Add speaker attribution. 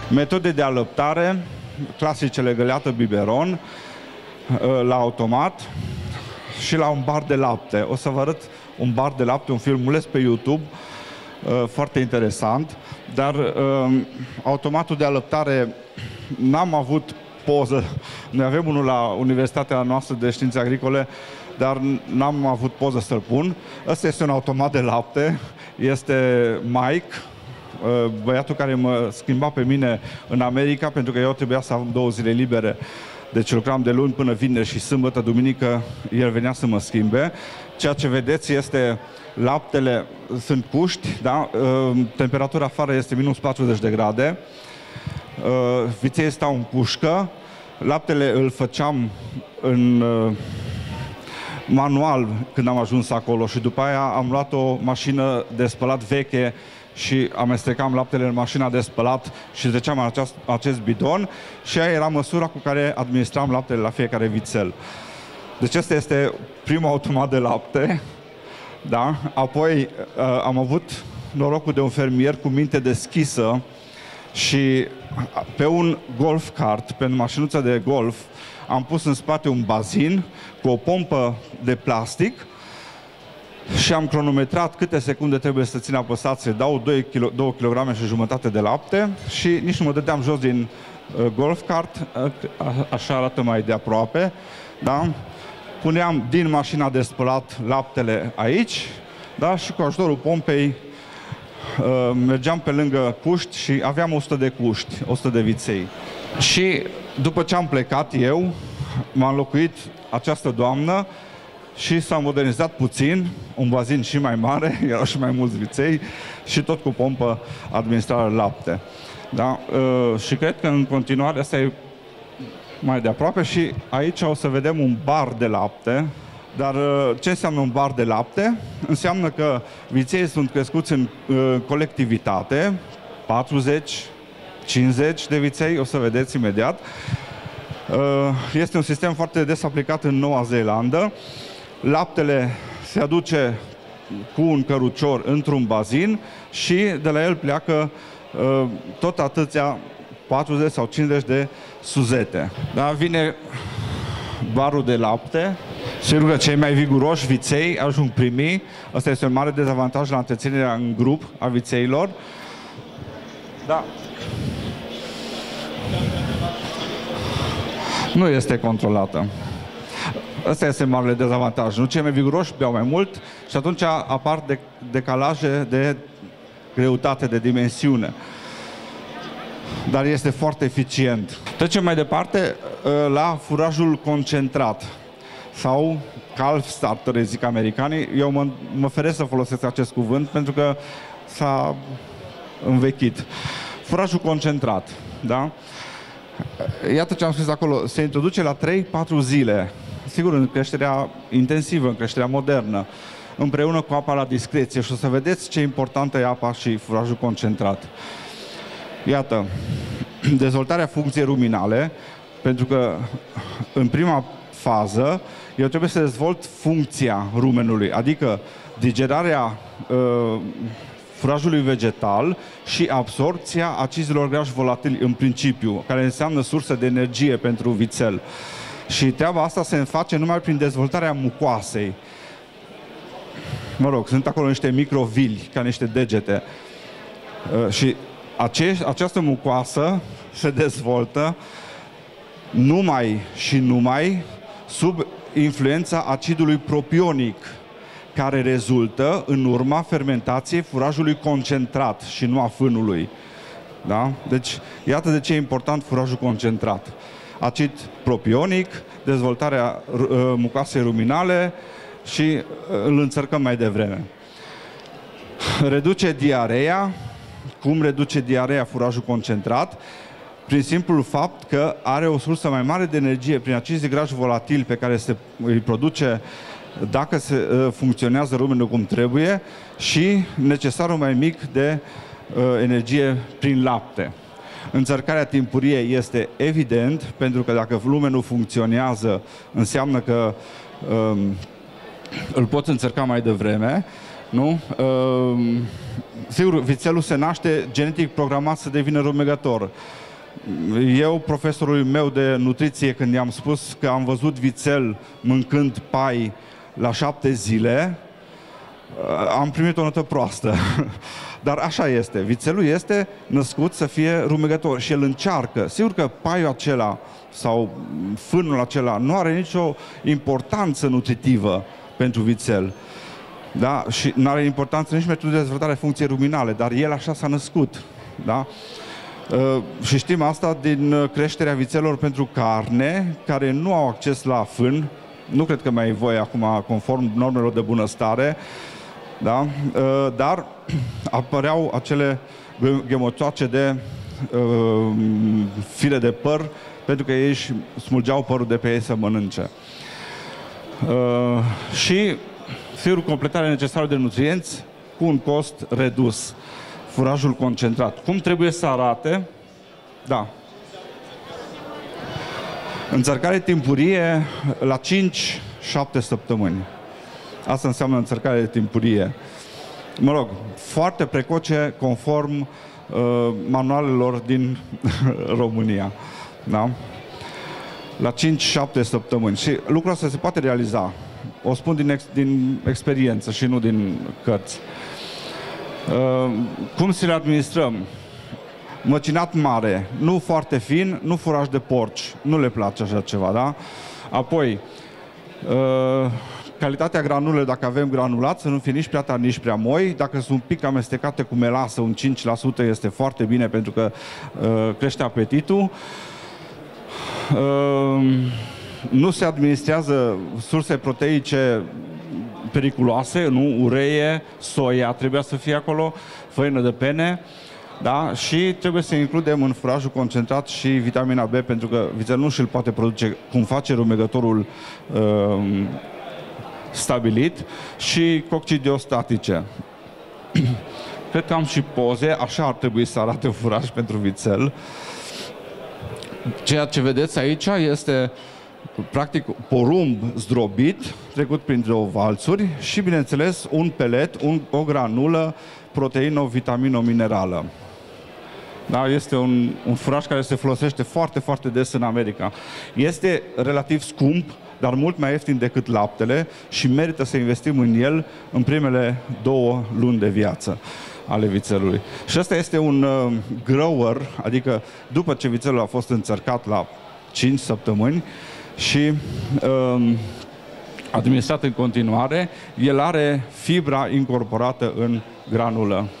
Speaker 1: Metode de alăptare, clasicele găleată, biberon, la automat și la un bar de lapte. O să vă arăt un bar de lapte, un filmuleț pe YouTube, foarte interesant, dar automatul de alăptare n-am avut poză. Noi avem unul la Universitatea noastră de Științe Agricole, dar n-am avut poză să-l pun. Ăsta este un automat de lapte, este Mike, băiatul care mă schimba pe mine în America, pentru că eu trebuia să am 2 zile libere. Deci lucram de luni până vineri și sâmbătă, duminică, el venea să mă schimbe. Ceea ce vedeți este laptele, sunt cuști, da? Temperatura afară este minus 40 de grade. Viței stau în cușcă. Laptele îl făceam în manual când am ajuns acolo și după aia am luat o mașină de spălat veche și amestecam laptele în mașina de spălat și treceam în acest bidon și aia era măsura cu care administram laptele la fiecare vițel. Deci ăsta este primul automat de lapte, da? Apoi am avut norocul de un fermier cu minte deschisă și pe un golf cart, pe mașinuța de golf, am pus în spate un bazin cu o pompă de plastic și am cronometrat câte secunde trebuie să țin apăsat să dau 2 kg și jumătate de lapte și nici nu mă dădeam jos din golf cart, așa arată mai de aproape, da? Puneam din mașina de spălat laptele aici, da? Și cu ajutorul pompei mergeam pe lângă cuști și aveam 100 de cuști, 100 de viței. Și după ce am plecat eu, m-a înlocuit această doamnă și s-a modernizat puțin, un bazin și mai mare, erau și mai mulți viței și tot cu pompă administrarea lapte. Da? Și cred că în continuare asta e mai de aproape și aici o să vedem un bar de lapte. Dar ce înseamnă un bar de lapte? Înseamnă că viței sunt crescuți în colectivitate, 40, 50 de viței, o să vedeți imediat. Este un sistem foarte des aplicat în Noua Zeelandă. Laptele se aduce cu un cărucior într-un bazin și de la el pleacă tot atâția 40 sau 50 de suzete. Da? Vine barul de lapte. Sigur că cei mai viguroși viței ajung primii. Asta este un mare dezavantaj la întreținerea în grup a vițeilor. Da. Nu este controlată. Asta este marele dezavantaj. Nu, cei mai viguroși beau mai mult și atunci apar decalaje de greutate, de dimensiune. Dar este foarte eficient. Trecem mai departe la furajul concentrat sau calf starter, zic americanii. Eu mă feresc să folosesc acest cuvânt pentru că s-a învechit. Furajul concentrat, da? Iată ce am scris acolo. Se introduce la 3-4 zile. Sigur, în creșterea intensivă, în creșterea modernă, împreună cu apa la discreție. Și o să vedeți ce importantă e apa și furajul concentrat. Iată, dezvoltarea funcției ruminale, pentru că în prima fază eu trebuie să dezvolt funcția rumenului, adică digerarea furajului vegetal și absorpția acizilor grași volatili în principiu, care înseamnă sursă de energie pentru vițel. Și treaba asta se face numai prin dezvoltarea mucoasei. Mă rog, sunt acolo niște microvili, ca niște degete. Și această mucoasă se dezvoltă numai și numai sub influența acidului propionic, care rezultă în urma fermentației furajului concentrat și nu a fânului. Da? Deci, iată de ce e important furajul concentrat. Acid propionic, dezvoltarea mucoasei ruminale și îl înțărcăm mai devreme. Reduce diareea. Cum reduce diareea furajul concentrat? Prin simplul fapt că are o sursă mai mare de energie prin acizii grași volatili pe care îi produce dacă se funcționează rumenul cum trebuie și necesarul mai mic de energie prin lapte. Înțărcarea timpurie este evident, pentru că dacă lumenul funcționează, înseamnă că îl poți înțărca mai devreme, nu? sigur, vițelul se naște genetic programat să devină rumegător. Eu, profesorul meu de nutriție, când i-am spus că am văzut vițel mâncând pai la 7 zile, am primit o notă proastă. Dar așa este. Vițelul este născut să fie rumegător și el încearcă. Sigur că paiul acela sau fânul acela nu are nicio importanță nutritivă pentru vițel. Da? Și nu are importanță nici metodul de dezvoltare funcției ruminale, dar el așa s-a născut. Da? Și știm asta din creșterea vițelor pentru carne, care nu au acces la fân. Nu cred că mai e voie acum, conform normelor de bunăstare, da? Dar apăreau acele ghemotoace de fire de păr, pentru că ei își smulgeau părul de pe ei să mănânce. Și, sigur, completarea necesară de nutrienți cu un cost redus. Furajul concentrat. Cum trebuie să arate? Da. Înțărcare timpurie la 5-7 săptămâni. Asta înseamnă înțărcare timpurie. Mă rog, foarte precoce, conform manualelor din România. Da? La 5-7 săptămâni. Și lucrul ăsta se poate realiza. O spun din experiență și nu din cărți. Cum să le administrăm? Măcinat mare, nu foarte fin, nu furaj de porci. Nu le place așa ceva, da? Apoi, calitatea granulelor, dacă avem granulat, să nu fie nici prea tari, nici prea moi. Dacă sunt un pic amestecate cu melasă, un 5% este foarte bine pentru că crește apetitul. Nu se administrează surse proteice periculoase, nu? Ureie, soia trebuia să fie acolo, făină de pene, da? Și trebuie să includem în furajul concentrat și vitamina B, pentru că vițelul nu și-l poate produce cum face rumegătorul stabilit, și coccidiostatice. Cred că am și poze, așa ar trebui să arate un furaj pentru vițel. Ceea ce vedeți aici este practic porumb zdrobit, trecut printre valțuri și, bineînțeles, un pelet, o granulă, proteină, o vitamină, o minerală. Da, este un furaj care se folosește foarte, foarte des în America. Este relativ scump, dar mult mai ieftin decât laptele și merită să investim în el în primele 2 luni de viață ale vițelului. Și ăsta este un grower, adică după ce vițelul a fost înțărcat la 5 săptămâni și administrat în continuare, el are fibra incorporată în granulă.